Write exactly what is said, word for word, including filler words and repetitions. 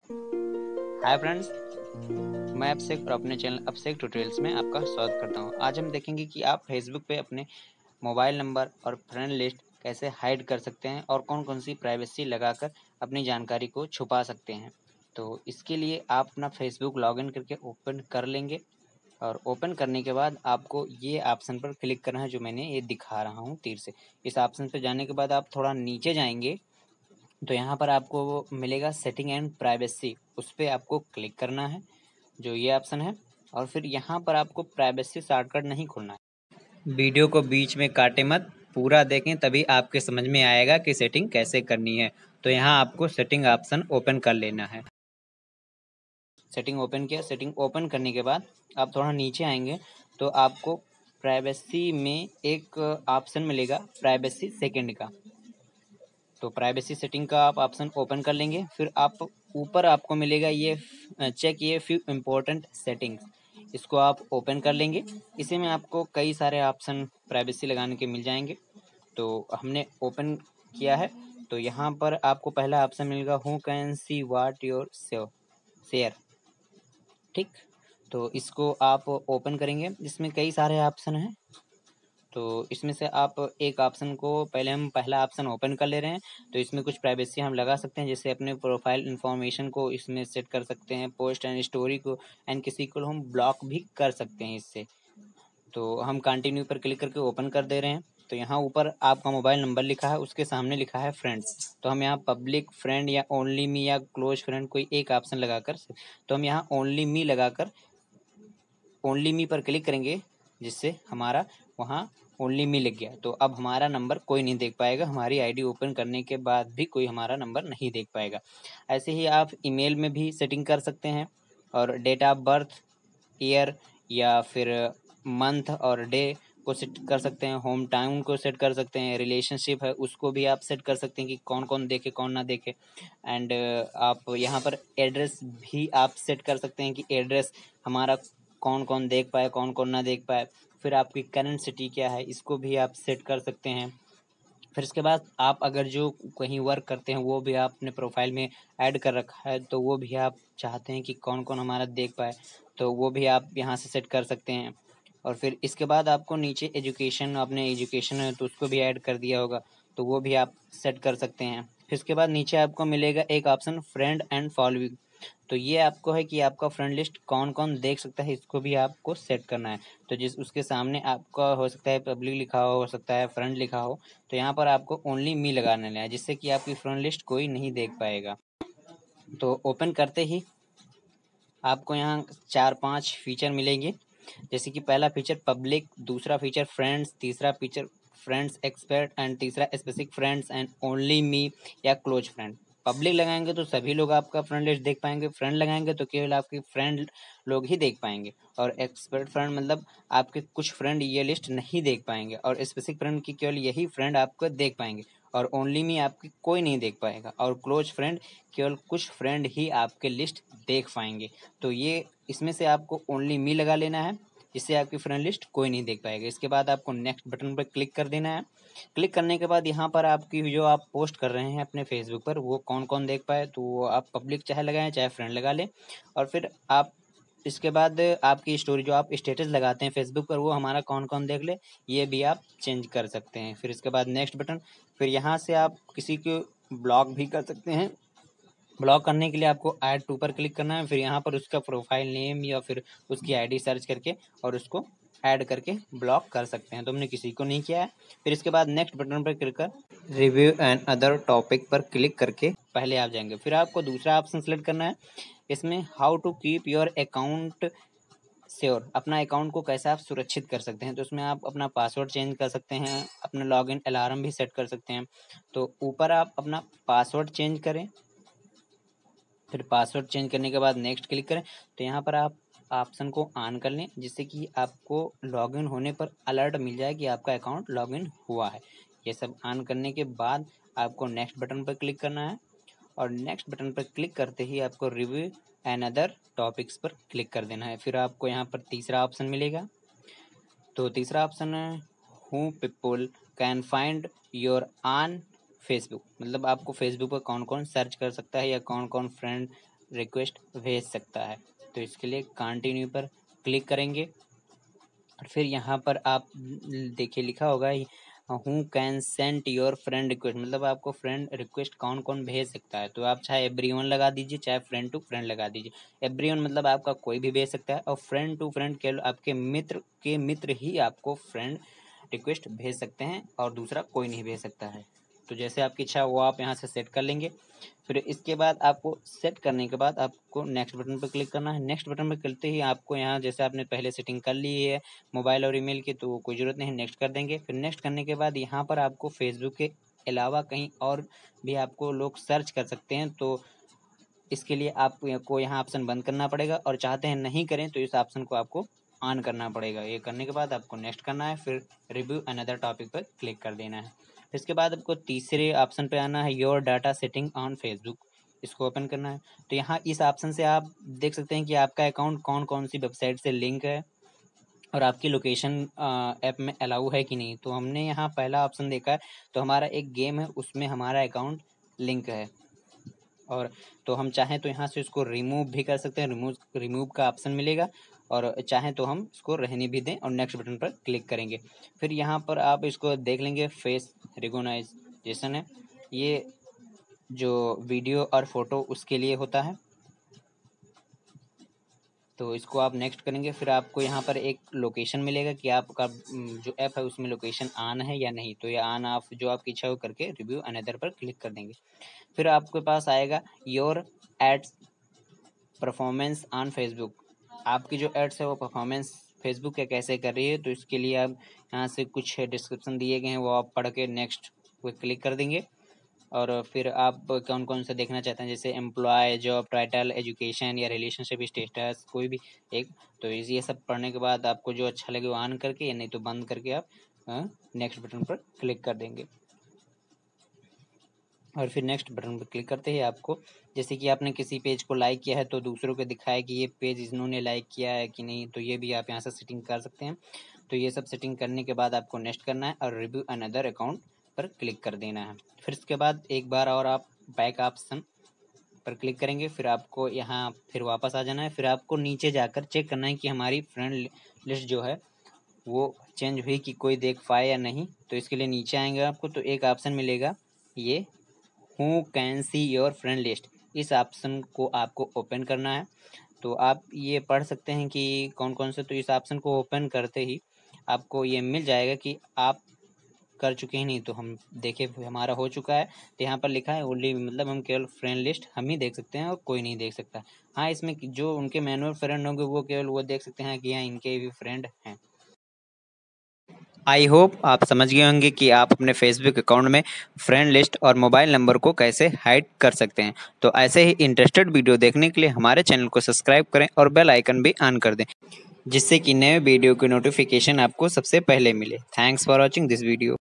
Hi friends, मैं अभिषेक और अपने चैनल अभिषेक ट्यूटोरियल्स में आपका स्वागत करता हूं। आज हम देखेंगे कि आप फेसबुक पे अपने मोबाइल नंबर और फ्रेंड लिस्ट कैसे हाइड कर सकते हैं और कौन कौन सी प्राइवेसी लगाकर अपनी जानकारी को छुपा सकते हैं। तो इसके लिए आप अपना फेसबुक लॉगिन करके ओपन कर लेंगे और ओपन करने के बाद आपको ये ऑप्शन पर क्लिक करना है जो मैंने ये दिखा रहा हूँ तीर से। इस ऑप्शन पर जाने के बाद आप थोड़ा नीचे जाएंगे तो यहाँ पर आपको वो मिलेगा सेटिंग एंड प्राइवेसी, उस पर आपको क्लिक करना है जो ये ऑप्शन है। और फिर यहाँ पर आपको प्राइवेसी शॉर्टकट नहीं खोलना है। वीडियो को बीच में काटे मत, पूरा देखें तभी आपके समझ में आएगा कि सेटिंग कैसे करनी है। तो यहाँ आपको सेटिंग ऑप्शन ओपन कर लेना है। सेटिंग ओपन किया। सेटिंग ओपन करने के बाद आप थोड़ा नीचे आएंगे तो आपको प्राइवेसी में एक ऑप्शन मिलेगा, प्राइवेसी सेकंड का। तो प्राइवेसी सेटिंग का आप ऑप्शन ओपन कर लेंगे। फिर आप ऊपर आपको मिलेगा ये चेक ये फ्यू इम्पोर्टेंट सेटिंग्स, इसको आप ओपन कर लेंगे। इसी में आपको कई सारे ऑप्शन प्राइवेसी लगाने के मिल जाएंगे। तो हमने ओपन किया है तो यहाँ पर आपको पहला ऑप्शन मिलेगा who can see what your share, ठीक। तो इसको आप ओपन करेंगे, इसमें कई सारे ऑप्शन हैं। तो इसमें से आप एक ऑप्शन को पहले हम पहला ऑप्शन ओपन कर ले रहे हैं। तो इसमें कुछ प्राइवेसी हम लगा सकते हैं, जैसे अपने प्रोफाइल इन्फॉर्मेशन को इसमें सेट कर सकते हैं, पोस्ट एंड स्टोरी को, एंड किसी को हम ब्लॉक भी कर सकते हैं इससे। तो हम कंटिन्यू पर क्लिक करके ओपन कर दे रहे हैं। तो यहाँ ऊपर आपका मोबाइल नंबर लिखा है, उसके सामने लिखा है फ्रेंड्स। तो हम यहाँ पब्लिक फ्रेंड या ओनली मी या क्लोज फ्रेंड कोई एक ऑप्शन लगाकर, तो हम यहाँ ओनली मी लगाकर ओनली मी पर क्लिक करेंगे, जिससे हमारा वहाँ ओनली मी लिख गया। तो अब हमारा नंबर कोई नहीं देख पाएगा, हमारी आईडी ओपन करने के बाद भी कोई हमारा नंबर नहीं देख पाएगा। ऐसे ही आप ईमेल में भी सेटिंग कर सकते हैं, और डेट ऑफ बर्थ, ईयर या फिर मंथ और डे को सेट कर सकते हैं, होम टाउन को सेट कर सकते हैं, रिलेशनशिप है उसको भी आप सेट कर सकते हैं कि कौन कौन देखे कौन ना देखे। एंड आप यहाँ पर एड्रेस भी आप सेट कर सकते हैं कि एड्रेस हमारा कौन कौन देख पाए कौन कौन ना देख पाए। फिर आपकी करंट सिटी क्या है इसको भी आप सेट कर सकते हैं। फिर इसके बाद आप अगर जो कहीं वर्क करते हैं वो भी आप अपने प्रोफाइल में ऐड कर रखा है, तो वो भी आप चाहते हैं कि कौन कौन हमारा देख पाए, तो वो भी आप यहाँ से सेट कर सकते हैं। और फिर इसके बाद आपको नीचे एजुकेशन, आपने एजुकेशन है तो उसको भी ऐड कर दिया होगा, तो वो भी आप सेट कर सकते हैं। फिर इसके बाद नीचे आपको मिलेगा एक ऑप्शन फ्रेंड एंड फॉलोइंग। तो ये आपको है कि आपका फ्रेंड लिस्ट कौन कौन देख सकता है, इसको भी आपको सेट करना है। तो जिस उसके सामने आपका हो सकता है पब्लिक लिखा हो हो सकता है फ्रेंड लिखा हो, तो यहाँ पर आपको ओनली मी लगाना है, जिससे कि आपकी फ्रेंड लिस्ट कोई नहीं देख पाएगा। तो ओपन करते ही आपको यहाँ चार पांच फीचर मिलेंगे, जैसे कि पहला फीचर पब्लिक, दूसरा फीचर फ्रेंड्स, तीसरा फीचर फ्रेंड्स एक्सपर्ट, एंड तीसरा specific friends and only me या क्लोज फ्रेंड। पब्लिक लगाएंगे तो सभी लोग आपका फ्रेंड लिस्ट देख पाएंगे, फ्रेंड लगाएंगे तो केवल आपके फ्रेंड लोग ही देख पाएंगे, और एक्सपर्ट फ्रेंड मतलब आपके कुछ फ्रेंड ये लिस्ट नहीं देख पाएंगे, और स्पेसिफिक फ्रेंड की केवल यही फ्रेंड आपको देख पाएंगे, और ओनली मी आपकी कोई नहीं देख पाएगा, और क्लोज फ्रेंड केवल कुछ फ्रेंड ही आपके लिस्ट देख पाएंगे। तो ये इसमें से आपको ओनली मी लगा लेना है, जिससे आपकी फ्रेंड लिस्ट कोई नहीं देख पाएगा। इसके बाद आपको नेक्स्ट बटन पर क्लिक कर देना है। क्लिक करने के बाद यहाँ पर आपकी जो आप पोस्ट कर रहे हैं अपने फेसबुक पर वो कौन कौन देख पाए, तो वो आप पब्लिक चाहे लगाएं चाहे फ्रेंड लगा लें। और फिर आप इसके बाद आपकी स्टोरी जो आप स्टेटस लगाते हैं फेसबुक पर वो हमारा कौन कौन देख ले, ये भी आप चेंज कर सकते हैं। फिर इसके बाद नेक्स्ट बटन, फिर यहाँ से आप किसी को ब्लॉक भी कर सकते हैं। ब्लॉक करने के लिए आपको ऐड टू पर क्लिक करना है, फिर यहाँ पर उसका प्रोफाइल नेम या फिर उसकी आईडी सर्च करके और उसको ऐड करके ब्लॉक कर सकते हैं। तो हमने किसी को नहीं किया है। फिर इसके बाद नेक्स्ट बटन पर क्लिक कर रिव्यू एंड अदर टॉपिक पर क्लिक करके पहले आप जाएंगे। फिर आपको दूसरा ऑप्शन सेलेक्ट करना है, इसमें how to keep your account sure, अपना अकाउंट को कैसे आप सुरक्षित कर सकते हैं। तो उसमें आप अपना पासवर्ड चेंज कर सकते हैं, अपना लॉगिन अलार्म भी सेट कर सकते हैं। तो ऊपर आप अपना पासवर्ड चेंज करें, फिर पासवर्ड चेंज करने के बाद नेक्स्ट क्लिक करें। तो यहाँ पर आप ऑप्शन को ऑन कर लें, जिससे कि आपको लॉगिन होने पर अलर्ट मिल जाए कि आपका अकाउंट लॉगिन हुआ है। ये सब ऑन करने के बाद आपको नेक्स्ट बटन पर क्लिक करना है, और नेक्स्ट बटन पर क्लिक करते ही आपको रिव्यू एंड अदर टॉपिक्स पर क्लिक कर देना है। फिर आपको यहाँ पर तीसरा ऑप्शन मिलेगा। तो तीसरा ऑप्शन है who people can find your on Facebook, मतलब आपको फेसबुक पर कौन कौन सर्च कर सकता है या कौन कौन फ्रेंड रिक्वेस्ट भेज सकता है। तो इसके लिए कंटिन्यू पर क्लिक करेंगे और फिर यहाँ पर आप देखिए लिखा होगा who can send your friend request, मतलब आपको फ्रेंड रिक्वेस्ट कौन कौन भेज सकता है। तो आप चाहे एवरीवन लगा दीजिए, चाहे फ्रेंड टू फ्रेंड लगा दीजिए। एवरीवन मतलब आपका कोई भी भेज सकता है, और फ्रेंड टू फ्रेंड केवल आपके मित्र के मित्र ही आपको फ्रेंड रिक्वेस्ट भेज सकते हैं और दूसरा कोई नहीं भेज सकता है। तो जैसे आपकी इच्छा वो आप यहाँ से सेट कर लेंगे। फिर इसके बाद आपको सेट करने के बाद आपको नेक्स्ट बटन पर क्लिक करना है। नेक्स्ट बटन पर करते ही आपको यहाँ जैसे आपने पहले सेटिंग कर ली है मोबाइल और ईमेल की, तो कोई ज़रूरत नहीं, नेक्स्ट कर देंगे। फिर नेक्स्ट करने के बाद यहाँ पर आपको फेसबुक के अलावा कहीं और भी आपको लोग सर्च कर सकते हैं, तो इसके लिए आपको यहाँ ऑप्शन बंद करना पड़ेगा, और चाहते हैं नहीं करें तो इस ऑप्शन को आपको ऑन करना पड़ेगा। ये करने के बाद आपको नेक्स्ट करना है, फिर रिव्यू अनदर टॉपिक पर क्लिक कर देना है। इसके बाद आपको तीसरे ऑप्शन पे आना है, your data setting on Facebook, इसको ओपन करना है। तो यहाँ इस ऑप्शन से आप देख सकते हैं कि आपका अकाउंट कौन कौन सी वेबसाइट से लिंक है और आपकी लोकेशन ऐप में अलाउ है कि नहीं। तो हमने यहाँ पहला ऑप्शन देखा है, तो हमारा एक गेम है उसमें हमारा अकाउंट लिंक है, और तो हम चाहें तो यहाँ से इसको रिमूव भी कर सकते हैं, रिमूव रिमूव का ऑप्शन मिलेगा, और चाहें तो हम इसको रहने भी दें और नेक्स्ट बटन पर क्लिक करेंगे। फिर यहाँ पर आप इसको देख लेंगे, फेस रिकॉग्नाइजेशन है, ये जो वीडियो और फोटो उसके लिए होता है, तो इसको आप नेक्स्ट करेंगे। फिर आपको यहाँ पर एक लोकेशन मिलेगा कि आपका जो ऐप है उसमें लोकेशन ऑन है या नहीं, तो ये ऑन ऑफ जो आपकी इच्छा हो करके रिव्यू अनदर पर क्लिक कर देंगे। फिर आपके पास आएगा your ads performance on Facebook, आपकी जो एड्स है वो परफॉर्मेंस फेसबुक के कैसे कर रही है। तो इसके लिए आप यहाँ से कुछ डिस्क्रिप्शन दिए गए हैं वो आप पढ़ के नेक्स्ट पे क्लिक कर देंगे, और फिर आप कौन कौन सा देखना चाहते हैं, जैसे एम्प्लॉय, जॉब टाइटल, एजुकेशन या रिलेशनशिप स्टेटस, कोई भी एक। तो ये सब पढ़ने के बाद आपको जो अच्छा लगे वो ऑन करके, या नहीं तो बंद करके आप नेक्स्ट बटन पर क्लिक कर देंगे। और फिर नेक्स्ट बटन पर क्लिक करते ही आपको जैसे कि आपने किसी पेज को लाइक किया है तो दूसरों को दिखाए कि ये पेज इन्होंने लाइक किया है कि नहीं, तो ये भी आप यहाँ से सेटिंग कर सकते हैं। तो ये सब सेटिंग करने के बाद आपको नेक्स्ट करना है और रिव्यू अनदर अकाउंट पर क्लिक कर देना है। फिर इसके बाद एक बार और आप बैक ऑप्शन पर क्लिक करेंगे, फिर आपको यहाँ फिर वापस आ जाना है। फिर आपको नीचे जाकर चेक करना है कि हमारी फ्रेंड लिस्ट जो है वो चेंज हुई कि कोई देख पाए या नहीं। तो इसके लिए नीचे आएंगे आपको तो एक ऑप्शन मिलेगा ये who can see your friend list, इस ऑप्शन को आपको ओपन करना है। तो आप ये पढ़ सकते हैं कि कौन कौन से, तो इस ऑप्शन को ओपन करते ही आपको ये मिल जाएगा कि आप कर चुके हैं नहीं, तो हम देखे हमारा हो चुका है। तो यहाँ पर लिखा है ओनली, मतलब हम केवल फ्रेंड लिस्ट हम ही देख सकते हैं और कोई नहीं देख सकता। हाँ, इसमें जो उनके मैनुअल फ्रेंड होंगे वो केवल वो देख सकते हैं कि हाँ इनके भी फ्रेंड हैं। आई होप आप समझ गए होंगे कि आप अपने फेसबुक अकाउंट में फ्रेंड लिस्ट और मोबाइल नंबर को कैसे हाइड कर सकते हैं। तो ऐसे ही इंटरेस्टेड वीडियो देखने के लिए हमारे चैनल को सब्सक्राइब करें और बेल आइकन भी ऑन कर दें, जिससे कि नए वीडियो की नोटिफिकेशन आपको सबसे पहले मिले। Thanks for watching this video.